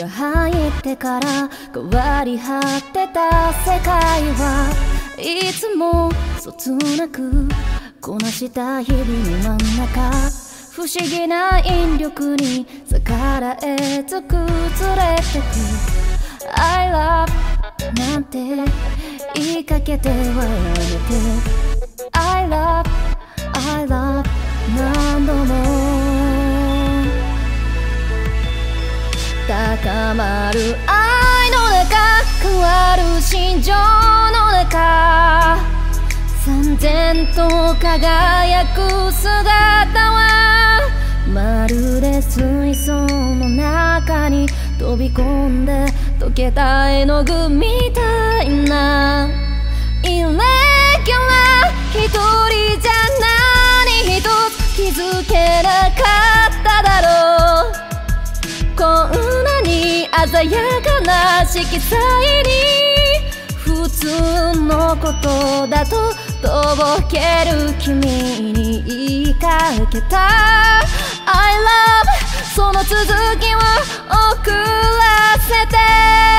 が入ってから変わり果てた世界はいつもそつなくこなした日々の真ん中、不思議な引力に逆らえず崩れてく I love なんて言いかけてはやめて I love 何度も高まる愛の中、変わる心情の中、燦然と輝く姿はまるで水槽の中に飛び込んで溶けた絵の具みたいなイレギュラー、一人じゃ何一つ気づけなかっただろう。こんなに鮮やかな色彩に普通のことだととぼける君に言いかけた I love その続きを送らせて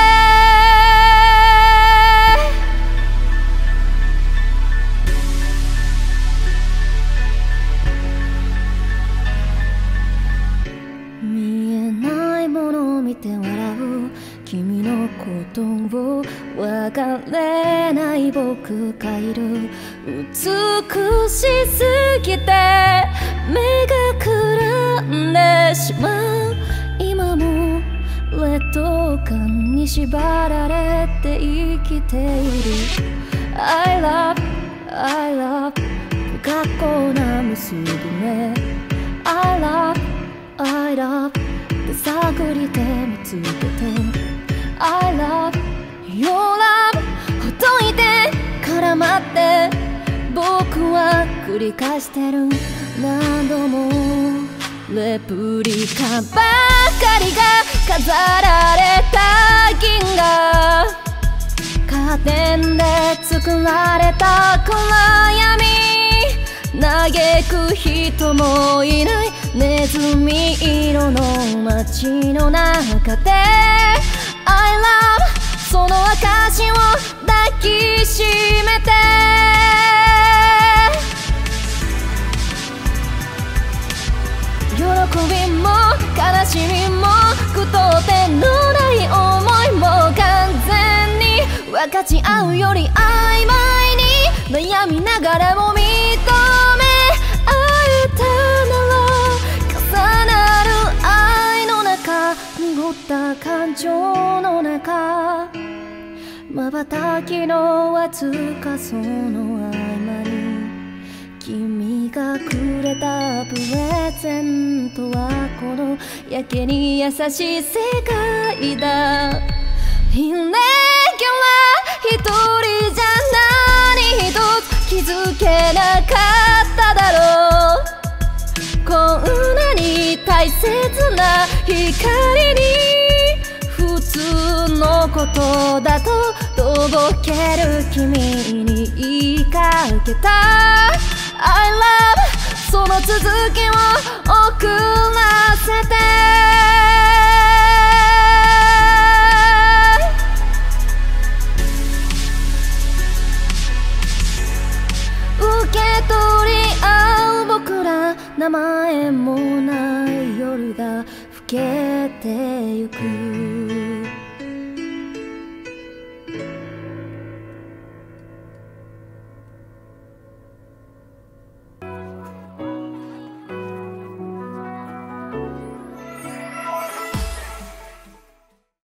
見えないものを見て笑う君のことを分かれない僕がいる。美しすぎて目がくらんでしまう。今も劣等感に縛られて生きている。 I love 不格好な結び目 I love 手探りで見つけて I love your love ほどいて絡まって僕は繰り返してる。何度もレプリカばかりが飾られた銀河、カーテンで作られた暗闇、嘆く人もいないネズミ色の街の中で I love その証を抱きしめて喜びも悲しみも句読点のない思いも完全に分かち合うより曖昧に悩みながらも認め合えたなら重なる愛の中、濁った感情の中、瞬きのわずかその合間に君がくれたプレゼントはこのやけに優しい世界だ。イレギュラー一人じゃ何一つ気づけなかっただろう。こんなに大切な光に普通のことだととぼける君に言いかけた I love その続きを送らせて受け取り合う僕ら、名前もない夜が更けてゆく。